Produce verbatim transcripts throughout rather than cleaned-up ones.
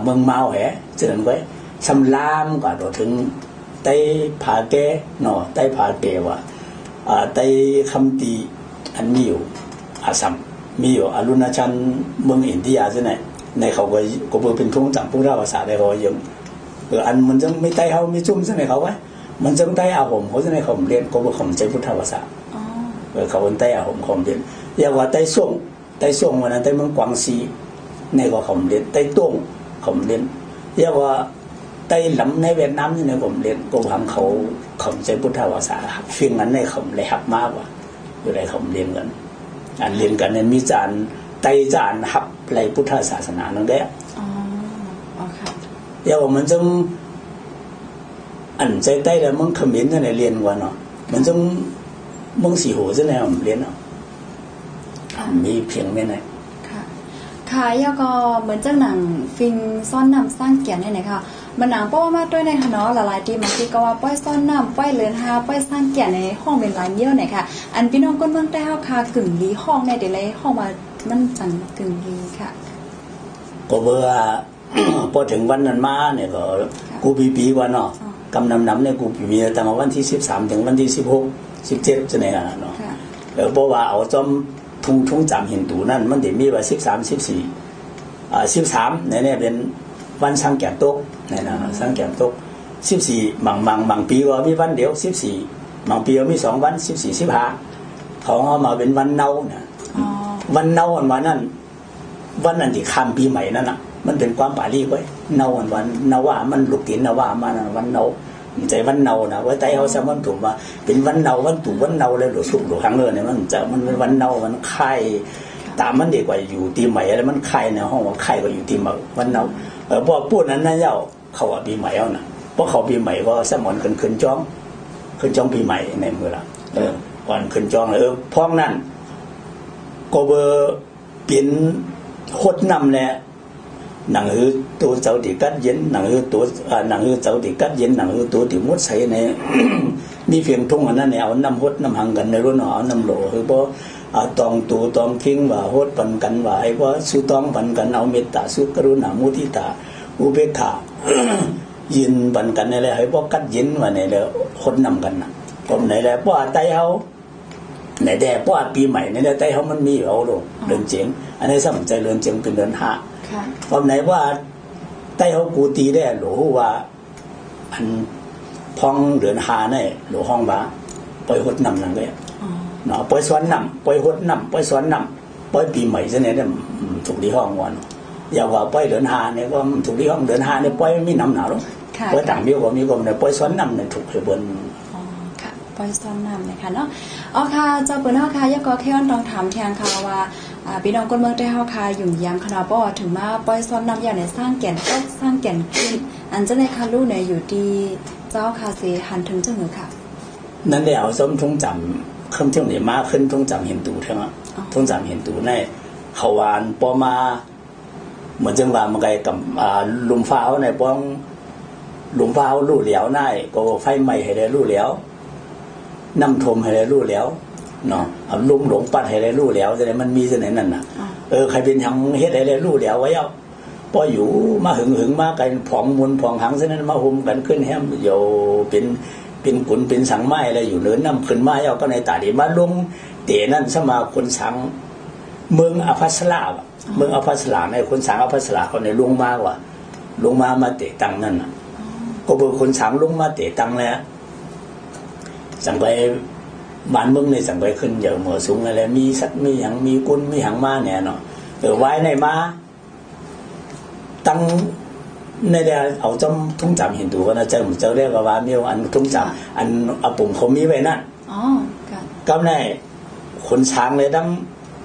เมืองเมาแหเจริญไว้สำลามกว่าตัวถึงไต้ผาแก่เนาะไต้ผาแก่ว่าไต้คำตีอันมีอยู่อาสัมมีอยู่อรุณชันเมืองอินเดียใช่ไหมในเขาก็ก็เป็นทุ่งจับพวกเราภาษาได้เขายังเอออันมันจะไม่ไต้เขาไม่จุ่มใช่ไหมเขาไว้มันจะไต้อาผมเขาใช่ไหมเขาเรียนก็บอกเขาใจพุทธภาษาเออเขาเป็นไต้อาผมเขาเรียนเรียกว่าไต้ส่งไต้ส่งวันนั้นไต้เมืองกวางซีในก็เขาเรียนไต้ต้งเขาเรียนเรียกว่าไต้หลำในเวียดนามนี่ในผมเรียนก็ทำเขาเขาใจพุทธภาษาฟิงนั้นในเขาเลยหักมากกว่าอยู่ในเขาเรียนกันอันเรียนกันเนี่ยมีจานไต้จานหับในพุทธศาสนานั่นแหละอ๋ออ๋อค่ะเรียกว่ามันจะอันใจไต้แล้วมึงคอมเมนต์ในเรียนว่าเนาะมันจะมึงสีหัวจะในผมเรียนเนาะมีเพียงไม่ไหนค่ะค่ะแล้วก็เหมือนเจ้าหนังฟิงซ่อนนำสร้างเกียรติให้ไหนค่ะมันหนังป้อมาด้วยในคณะหลายๆทีมันที่ก็ว่าป้อยซ่อนน้ำป้อยเลือนหาป้อยสร้างเกียรติในห้องเป็นหลายเยี่ยวไหนค่ะอันพี่น้องก้นเมืองได้เฮาคากึ่งลีห้องในเดี๋ยวเลยห้องมามันจังกึ่งลีค่ะก็เบื่อพอถึงวันนั้นมาเนี่ยก็กูปีปีกว่าเนาะกำนำน้ำเนี่ยกูปีปีตั้งแต่วันที่สิบสามถึงวันที่สิบหกสิบเจ็ดจะไหนกันเนาะเออเพราะว่าเอาจอมทุ่งทุ่งจำหินตูนั่นมันเดี๋ยวมีว่าสิบสามสิบสี่อ่าสิบสามเนี่ยเนี่ยเป็นวันสังแก่ตกเนี่ยนะสังแก่ตกสิบสี่บางบางบางปีว่ามีวันเดียวสิบสี่บางปีว่ามีสองวันสิบสี่สิบห้าเขาเอามาเป็นวันเนาเนี่ยวันเนาวันวันนั้นวันนั้นที่ข้ามปีใหม่นั่นน่ะมันเป็นความปารีไว้เนาวันวันเนาว่ามันลุกตินเนาว่ามันวันเนาใจวันเนานะไว้ใจเขาสมันถูกว่าเป็นวันเนาวันตู่วันเนาเลยหลุดสุกหลุดครั้งเลยเนี่ยมันจะมันเป็นวันเนามันไข่ตามมันดีกว่าอยู่ตีใหม่อะไรมันไข่ในห้องว่าไข่ก็อยู่ตีใหม่วันเนาเออพอพูดนั้นนะเจ้าเขาว่าปีใหม่เอานะเพราะเขาปีใหม่ก็สมอนขึ้นขึ้นจ้องขึ้นจ้องปีใหม่ในเมื่อละเออก่อนขึ้นจ้องเออพ้องนั่นก็เบอร์เป็นโคตรนำแหละหนังคือตัวเจ้าติกัดเย็นหนังคือตัวหนังคือเจ้าติกัดเย็นหนังคือตัวติมุดใส่ในมีเพียงทุ่งอันนั้นเนี่ยเอาน้ำฮดน้ำหังกันในรุ่นเอาน้ำโหลคือเพราะตองตูตองทิ้งว่าฮดปันกันว่าไอ้ว่าสุตองปันกันเอาเมตตาสุกรุณามุทิตาอุเบกขายินปันกันในเลยไอ้พวกกัดเย็นว่าในเลยคนนำกันนะผมไหนเลยเพราะไต้เขาไหนแต่เพราะปีใหม่ในไต้เขามันมีเอาลงเดินเจียงอันนี้สมัยใจเดินเจียงเป็นเดินห้าผมไหนว่าไต้เขากูตีได้หรือว่าอันพองเดินหาเนี่ยหรือห้องบ้าปล่อยหดนำนั่นเลยเนาะปล่อยสวนนำปล่อยหดนำปล่อยสวนนำปล่อยปีใหม่จะเนี่ยถูกที่ห้องวันอย่าว่าปล่อยเดินหาเนี่ยก็ถูกที่ห้องเดินหาเนี่ยปล่อยไม่นำหนาหรอกปล่อยต่างเดียวก็มีก็เนี่ยปล่อยสวนนำเนี่ยถูกเหตุผลปล่อยซ้อนนำนะคะเนาะอ๋อค่ะเจ้าเปิ้นเฮาค่ะยกก็แค่อันต้องถามแทนค่ะว่าอ่าพี่น้องคนเมืองได้เฮาค่ะยุ่งยามขนาดบ่ถึงมาปล่อยซ้อนนำอย่างในสร้างแก่นก็สร้างแก่นขึ้นอันจะในคารู้เนี่ยอยู่ที่เจ้าคาเซหันถึงจังหรือค่ะนั่นแหละเอาส้มทุ่งจำเครื่องเที่ยวนี่มาขึ้นทุ่งจำเห็นตูใช่มั้ยทุ่งจำเห็นตูในเขาวานปอมาเหมือนจังว่ามันไกกับอ่าลุมฟ้าเฮาในป้องลุมฟ้าเฮารู้เหลียวได้ก็ไฟไหม้ให้ได้รู้เหลียวน้ำท่วมให้ได้รู้แล้วเนาะเอาลุ่มหลงปัดให้ได้รู้แล้วจะได้มันมีเสน่ห์นั่นน่ะเออใครเป็นทางเฮ็ดให้ได้รู้แล้วไว้เอาพออยู่มาหึงหึงมากันผองมุนผองหังเสนั้นมาหุมกันขึ้นแฮมอยู่เป็นเป็นกุนเป็นสังไม้อะไรอยู่เนินน้ำขึ้นมาเอาก็ในตาดีมาลงเตะนั่นสมาคนสังเมืองอภัสราเมืองอภัสราในคนสังอภัสราเขาในลงมาว่าลงมามาเตะตังนั่นน่ะก็เบิ่งคนสังลงมาเตะตังแล้วสั่งไปบ้านเมืองในสั่งไปขึ้นอย่างเหมือสูงอะไรมีสัตว์มีหางมีกุนมีหางมาเนี่ยเนาะเออไว้ในมาตั้งในเดียเอาจำทุ่งจำเห็นดูว่านะเจ้าเจ้าเรียกว่ามีอันทุ่งจำอันอาปุ่มเขามีไว้นั่นอ๋อก็ในคนช้างเลยดัง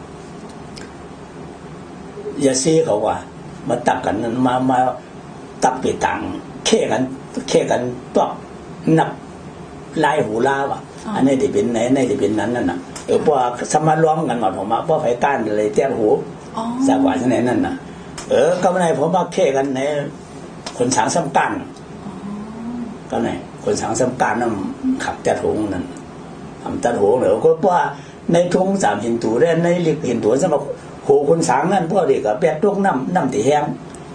ยาซีเขาว่ามาตักกันมามาตักไปตังเค่กันเค่กันตัวนับลายหูลาวอ่ะอันนี้ที่เป็นไหนในที่เป็นนั้นนั่นน่ะเออพวกสมาล้อมกันหมดผมมาพวกไฟก้านอะไรแจ้งหูสากว่าที่ไหนนั่นน่ะเออก็ไม่ได้ผมมาเค่กันในคนช้างซ้ำกันก็ไหนคนช้างซ้ำกันนั่นขับแจ้งหูนั่นทำแจ้งหูเหรอก็ว่าในทุ่งสามหินตูได้ในลิกหินตูสำหรับโหคนช้างนั่นพวกเด็กกับแปดตุ้งน้ำน้ำตีแห้ง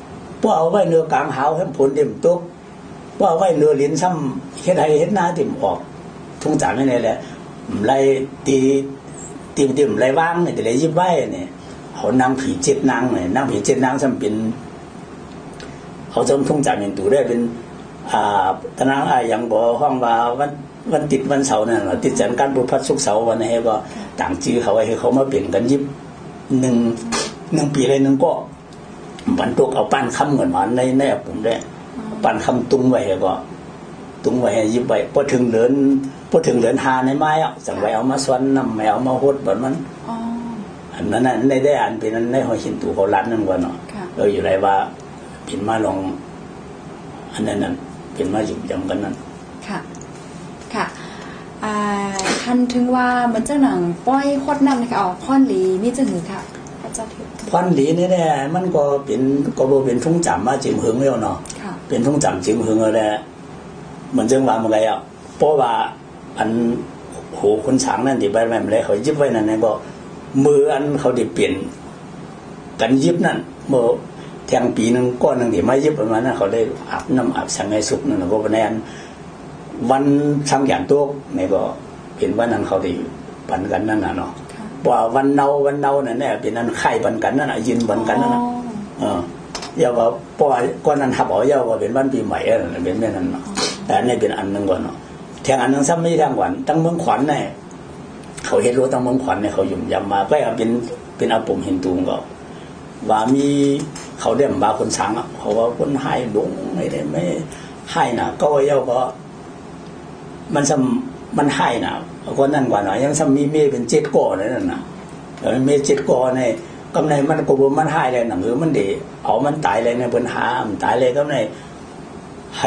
พวกเอาไว้เนื้อกลางหาวให้ผลเต็มตุกพวกเอาไว้เนื้อลิ้นซ้ำเฮ็ดให้เฮ็ดหน้าเต็มออกทุ่งจานนี่แหละไล่ตีตีตีไล่ว่างเนี่ยแต่ไล่ยิบไว้เนี่ยเขานางผีเจ็ดนางเนี่ยนางผีเจ็ดนางซ้ำเป็นเขาจำทุ่งจานเป็นตัวได้เป็นอ่าตนางอายังบอกห้องว่าวันวันติดวันเสาร์นั่นแหละติดจันทร์การบุญพัดสุกเสาร์วันนี้ก็ต่างจื้อเขาไว้ให้เขามาเปลี่ยนกันยิบหนึ่งหนึ่งปีเลยหนึ่งก็บรรทุกเอาปั้นคำเหมือนหวานในในผมได้ปั้นคำตุ้งไว้ก็ตุ้งไว้ให้ยิบไว้พอถึงเหลือนพอถึงเหลือนหาในไม้อ่ะสั่งไว้เอามาสวนน้ำไม่เอามาหดแบบนั้นอันนั้นในได้อ่านเป็นนั้นในหอยหินตูเขาลัดนั่นกว่าเนาะเอออยู่ไรว่าเป็นมาลองอันนั้นนั่นเป็นมาอยู่จำกันนั้นค่ะค่ะท่านถึงว่าเหมือนเจ้าหนังป้อยโคตรน้ำนะคะอ๋อพ่อนหลีมีจะหือค่ะพระเจ้าถือพ่อนหลีนี่แหละมันก็เป็นก็เป็นทุ่งจำมาจิมหึงแล้วเนาะเป็นทุ่งจำจิมหึงแล้วแหละเหมือนเจ้าว่าเมื่อไรอ่ะเพราะว่าอันโหคนช้างนั่นที่ใบแม่อะไรเขายิบไว้นั่นไงก็มืออันเขาได้เปลี่ยนกันยิบนั่นเมื่อแทงปีนึงก้อนนึงที่ไม่ยิบประมาณนั้นเขาได้อาบน้ำอาบสังไงสุกนั่นก็เป็นอันวันช่างหยานตัวนี่ก็เป็นวันนั้นเขาได้ปันกันนั่นน่ะเนาะว่าวันเนาวันเนานั่นเนี่ยเป็นนั้นไข่ปันกันนั่นน่ะยืนปันกันนั่นน่ะเอออย่าว่าป้อยก้อนนั้นทับเอาอย่าว่าเป็นวันปีใหม่อะไรเป็นแม่นั้นเนาะแต่นี่เป็นอันนึงก่อนเนาะแทงอันนึงซ้ำไม่ทางหวานตั้งเมืองขวัญเนี่ยเขาเห็นรู้ตั้งเมืองขวัญเนี่ยเขาหยุ่มยำมาก็เป็นเป็นอาปุ่มเห็นตูงก็ว่ามีเขาเรียกมาคนช้างอ่ะเขาว่าคนให้หลงไม่ได้ไม่ให้น่ะก็ว่าเย้าก็มันซ้ำมันให้น่ะคนนั่นกว่าหน่อยยังซ้ำมีเมฆเป็นเจ็ดก้อนนั่นน่ะเออเมฆเจ็ดก้อนเนี่ยกำไรมันก็บ่มันให้เลยหนังหรือมันดีเอามันตายเลยในปัญหามันตายเลยก็ในให้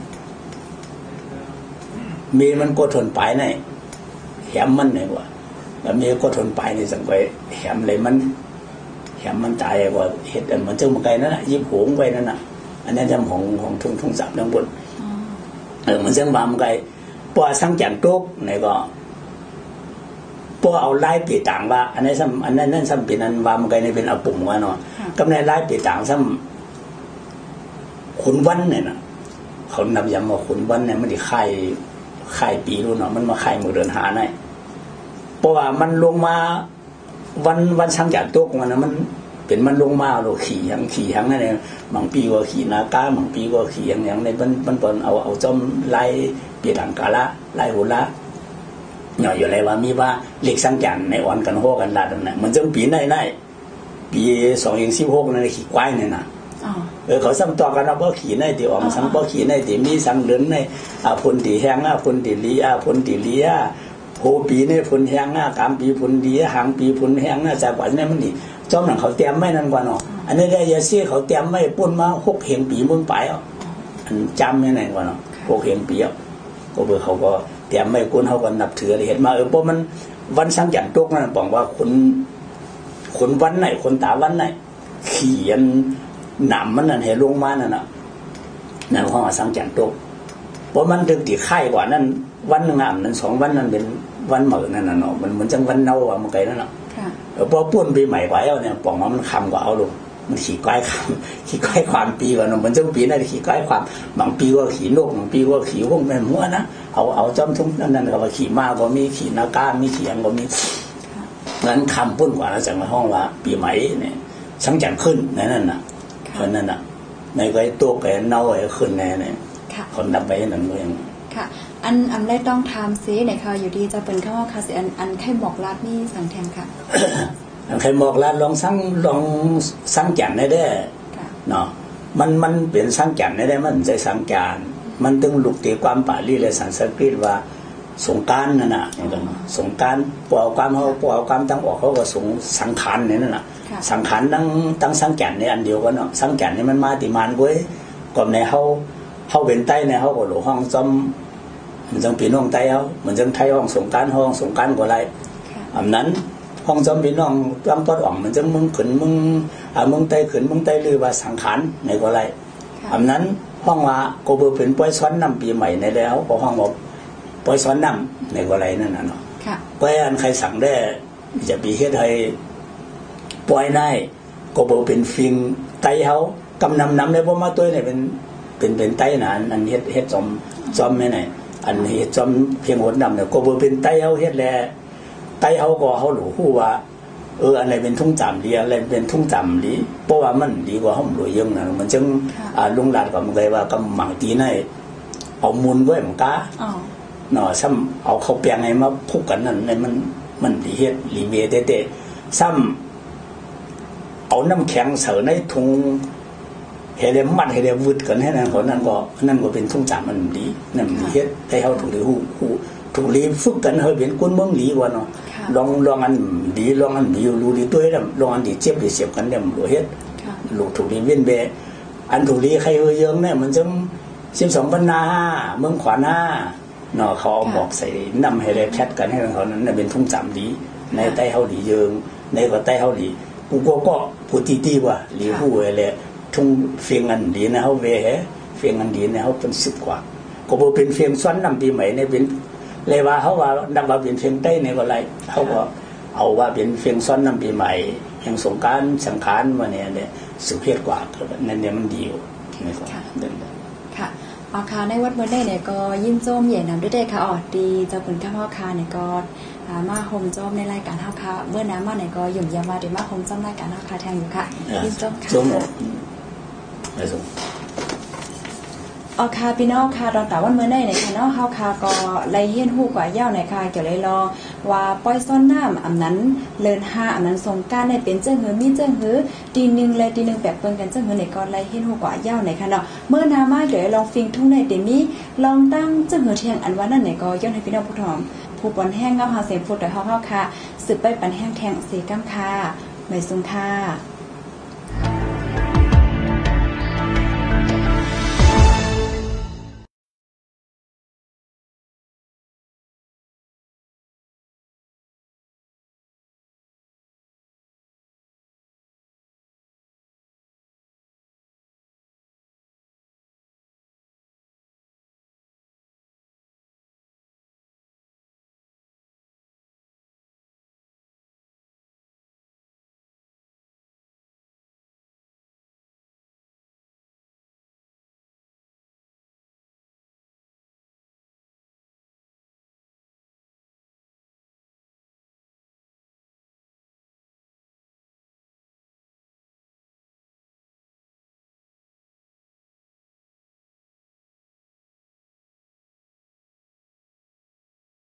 เมฆมันก็ทนไปในแหมมันเนี่ยว่าแล้วเมฆก็ทนไปในสังเกตแหมเลยมันแหมมันตายกว่าเห็ดอันมันเจ้ามันไกลนั่นน่ะยิบหงไปนั่นน่ะอันนี้จำของของทุ่งทุ่งสับทั้งบนเออมันเจ้าบามไกลพอสังจันตุกนี่ก็พอเอาไล่ปีต่างว่าอันนี้ซ้ำอันนั้นนั่นซ้ำเป็นอันวามไกลในเป็นอาปุ่มว่าเนาะกำในไล่ปีต่างซ้ำขุนวันเนี่ยนะเขานำยำมาขุนวันเนี่ยมันได้ไข่ไข่ปีรู้เนาะมันมาไข่มือเดินหาในเพราะว่ามันลงมาวันวันสังจันตุกมันนะมันเป็นมันลงมาเราขี่ยังขี่ยังนั่นเองบางปีก็ขี่นาก้าบางปีก็ขี่ยังอย่างในมันมันเป็นเอาเอาจอมไล่เปียดังกาละไล่หัวละหน่อยอยู่ไรว่ามีว่าเล็กสังจันในอ่อนกันโฮกันลาดันนะมันจงปีไหนไหนปีสองเองสิบหกนั่นขี่ควายเนี่ยนะเออเขาซ้ำต่อกันเราบ่ขี่ในตีอ่อนสังบ่ขี่ในตีมีสังเดินในอาพลตีแห้งอาพลตีลีอาพลตีลีอาโพปีในพลแห้งอากามปีพลดีหางปีพลแห้งอาจากว่าเนี่ยมันดีจอมหนังเขาเตรียมไม่นั่นกว่าเนาะอันนี้ได้ยาซีเขาเตรียมไม่ปุ่นมาหกเพียงปีมุ่งไปอ่ะอันจำไม่ไหนกว่าเนาะหกเพียงปีอ่ะก็เบอร์เขาก็เตรียมไม่กุ้นเขาก็นับถือเห็นมาเออเพราะมันวันสังจันตุกนั่นบอกว่าคนคนวันไหนคนตาวันไหนเขียนหนำมันนั่นเห็นลงมานั่นน่ะนั่นข้อสังจันตุกเพราะมันถึงตีไข่กว่านั้นวันหนึ่งอ่ะนั้นสองวันนั้นเป็นวันเหมือนนั่นน่ะเนาะมันเหมือนจังวันเน่าอ่ะมันไกลนั่นน่ะพอปุ้นปีใหม่ไว้เอาเนี่ยปองมันคำกว่าเอาลงมันขี่ก้อยคำขี่ก้อยความปีกว่ามันจังปีนั่นขี่ก้อยความบางปีก็ขี่นกบางปีก็ขี่พวกแม่หัวนะเอาเอาจอมทุ่งนั่นนั่นก็ว่าขี่ม้าก็มีขี่นาก้ามีขี่ยังก็มีงั้นคำปุ้นกว่าแล้วจากมาห้องว่าปีใหม่เนี่ยสังจันขึ้นนั่นน่ะเพราะนั่นน่ะในก็ไอ้ตัวแกเน่าไอ้ขึ้นแน่เนี่ยคนดับไปนั่นเองค่ะอันอันได้ต้องทำซีเนี่ยค่ะอยู่ดีจะเป็นข้าวคาสิอันอันไข่หมอกลาดนี่สั่งแทนค่ะอันไข่หมอกลาดลองสั่งลองสั่งจันได้ได้เนาะมันมันเป็นสั่งจันได้ได้มันใจสั่งจานมันต้องลุกตีความป่าลีและสันสกฤตว่าสงการนั่นน่ะอย่างนั้นสงการปล่อยความเขาปล่อยความตั้งออกเขาก็สงสังขารเนี่ยนั่นน่ะสังขารตั้งตั้งสั่งจันในอันเดียวกันเนาะสั่งจันนี่มันมาติมานเว้ยก่อนในเขาเขาเป็นใต้ในเขาก็หลวงห้องจอมมันจังปีน้องไต้เขาเหมือนจังไทยห้องสงการห้องสงการกว่าไรอันนั้นห้องจอมปีน้องจำปอดอ่องมันจังมึงขึ้นมึงอ่ามึงไต้ขึ้นมึงไต้ลือว่าสังขารในกว่าไรอันนั้นห้องว่าก็เบอร์เป็นปล่อยซ้อนนำปีใหม่ในแล้วพอห้องบอกปล่อยซ้อนนำในกว่าไรนั่นน่ะเนาะปล่อยอันใครสั่งได้จะปีเฮ็ดให้ปล่อยได้ก็เบอร์เป็นฟิงไต้เขากำนำนำในบ่มาตัวเนี่ยเป็นเป็นเป็นไต้หนานอันเฮ็ดเฮ็ดจอมจอมแม่ไหนอันเฮ็ดจอมเพียงหดนำเนี่ยก็บ่เป็นไต้เฮาเฮ็ดแลไต้เฮาก็เฮารู้ฮู้ว่าเอออะไรเป็นทุ่งจำดีอะไรเป็นทุ่งจำดีเพราะว่ามันดีกว่าเฮารู้ยังนะมันจึงอ่าลุงหลานก็มันเลยว่ากำหมังตีในเอามูลไว้มันกะอ๋อเนาะซ้ำเอาเข้าแปลงให้มาพูกกันนั่นในมันมันดีเฮ็ดรีเวเตๆซ้ำเอาน้ำแข็งเสในถุงเฮเลมัดเฮเลวุดกันให้นั่นคนนั้นก็นั่นก็เป็นทุ่งจำมันดีนั่นเฮ็ดให้เฮาถูกหรือฮู้ฮู้ถูกรีฝึกกันเฮาเป็นคนเมืองหลีว่าเนาะลองลองอันดีลองอันดีรู้ดีตัวแล้วลองอันดีเจ็บดีเสียบกันเนี่ยรู้เฮ็ดลูกถูกรีเว้นเบอันถูกรีใครเฮยเยิงเนี่ยมันจึงสิบสองพันนาห้าเมืองขวานห้าเนาะเขาบอกใส่นำให้ได้แคทกันให้เขานั้นเป็นทุ่งจำดีในใต้เฮาดีเยิงในก็ใต้เฮาดีกูก็ก็พูดตีๆว่าหลีฮู้แหละทุ่งเฟียงอันดีนะเฮาเวเฮเฟียงอันดีเนี่ยเฮาเป็นสิบกว่าก็บ่เป็นเฟียงซ้อนนำปีใหม่เนี่ยเป็นเลยว่าเฮาว่านำว่าเป็นเฟียงใต้เนี่ยก็ไรเฮาก็เอาว่าเป็นเฟียงซ้อนนำปีใหม่แห่งสงกรานต์สังขารว่าเนี่ยเนี่ยสุเฮ็ดกว่านั่นเนี่ยมันดีอยู่นี่ก็ค่ะอ๋อค่ะในวัดเมื่อได้เนี่ยก็ยินโจมใหญ่นำด้วยเด้ค่ะอ๋อดีเจ้าคุณข้าพ่อค่ะเนี่ยก็มาโฮมโจมในรายการเฮาค่ะเมื่อน้ำมาเนี่ยก็หยุ่มยามาได้มาโฮมโจมรายการเฮาค่ะแทงอยู่ค่ะยินโจมค่ะโจมไปส่งอ๋อค่ะพี่น้องค่ะตอนแต่วันเมื่อได้เนี่ยค่ะเนาะเฮาค่ะก็ไล่เฮียนฮู้กว่าเย้าเนี่ยค่ะเกี่ยวเลยรอว่าป้อยซ้อนน้ำอำนั้นเลินห้าอำนั้นสงการเนี่ยเป็นเจ้าหือมีเจ้าหือตีนึงเลยตีนึงแปลกเปิ้นกันเจ้าหือเนี่ยก็ไล่เฮียนฮู้กว่าเย้าเนี่ยค่ะเนาะเมื่อนามาเดี๋ยวลองฟิงทุ่งในเต็มนี้ลองตั้งเจ้าหือเที่ยงอันว่านั่นเนี่ยก็ย้อนให้พี่น้องผู้ถอมผู้ปนแห้งเงาหาเสียงพูดแต่เฮาๆค่ะสืบไปปันแห้งแทงสีก้ำค่ะไม่ซุงค่ะ